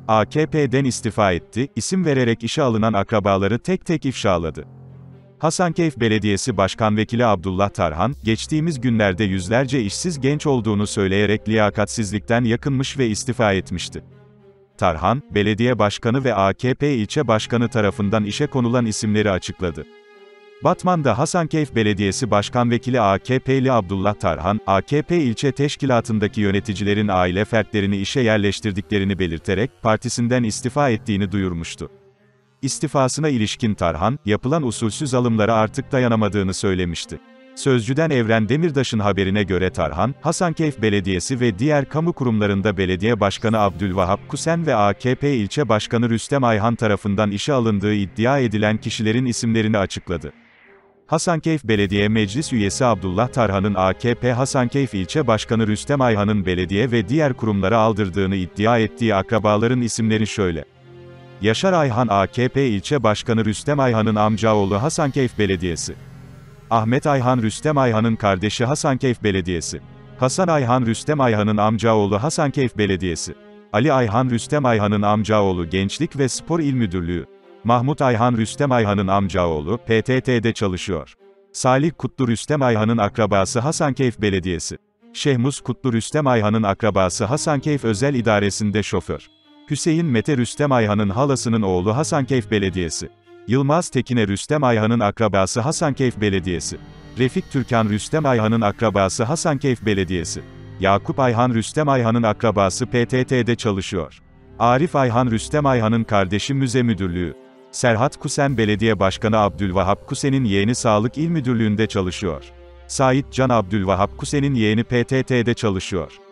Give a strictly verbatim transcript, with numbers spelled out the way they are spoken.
A K P'den istifa etti, isim vererek işe alınan akrabaları tek tek ifşaladı. Hasankeyf Belediyesi Başkan Vekili Abdullah Tarhan, geçtiğimiz günlerde yüzlerce işsiz genç olduğunu söyleyerek liyakatsizlikten yakınmış ve istifa etmişti. Tarhan, belediye başkanı ve A K P ilçe başkanı tarafından işe konulan isimleri açıkladı. Batman'da Hasankeyf Belediyesi Başkan Vekili A K P'li Abdullah Tarhan, A K P ilçe teşkilatındaki yöneticilerin aile fertlerini işe yerleştirdiklerini belirterek, partisinden istifa ettiğini duyurmuştu. İstifasına ilişkin Tarhan, yapılan usulsüz alımlara artık dayanamadığını söylemişti. Sözcüden Evren Demirtaş'ın haberine göre Tarhan, Hasankeyf Belediyesi ve diğer kamu kurumlarında belediye başkanı Abdülvahap Kusen ve A K P ilçe başkanı Rüstem Ayhan tarafından işe alındığı iddia edilen kişilerin isimlerini açıkladı. Hasankeyf Belediye Meclis Üyesi Abdullah Tarhan'ın A K P Hasankeyf ilçe başkanı Rüstem Ayhan'ın belediye ve diğer kurumlara aldırdığını iddia ettiği akrabaların isimleri şöyle. Yaşar Ayhan A K P ilçe başkanı Rüstem Ayhan'ın amcaoğlu Hasankeyf Belediyesi. Ahmet Ayhan Rüstem Ayhan'ın kardeşi Hasankeyf Belediyesi. Hasan Ayhan Rüstem Ayhan'ın amcaoğlu Hasankeyf Belediyesi. Ali Ayhan Rüstem Ayhan'ın amcaoğlu Gençlik ve Spor İl Müdürlüğü. Mahmut Ayhan Rüstem Ayhan'ın amcaoğlu, P T T'de çalışıyor. Salih Kutlu Rüstem Ayhan'ın akrabası Hasankeyf Belediyesi. Şehmuz Kutlu Rüstem Ayhan'ın akrabası Hasankeyf Özel İdaresi'nde şoför. Hüseyin Mete Rüstem Ayhan'ın halasının oğlu Hasankeyf Belediyesi. Yılmaz Tekine Rüstem Ayhan'ın akrabası Hasankeyf Belediyesi. Refik Türkan Rüstem Ayhan'ın akrabası Hasankeyf Belediyesi. Yakup Ayhan Rüstem Ayhan'ın akrabası P T T'de çalışıyor. Arif Ayhan Rüstem Ayhan'ın kardeşi Müze Müdürlüğü. Serhat Kusen Belediye Başkanı Abdülvahap Kusen'in yeğeni Sağlık İl Müdürlüğü'nde çalışıyor. Sait Can Abdülvahap Kusen'in yeğeni P T T'de çalışıyor.